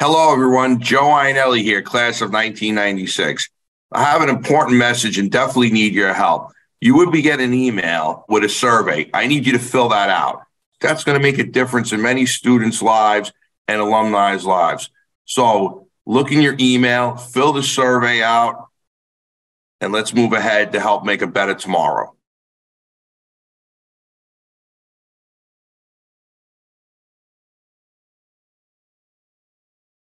Hello, everyone. Joe Ianelli here, class of 1996. I have an important message and definitely need your help. You would be getting an email with a survey. I need you to fill that out. That's going to make a difference in many students' lives and alumni's lives. So look in your email, fill the survey out, and let's move ahead to help make a better tomorrow.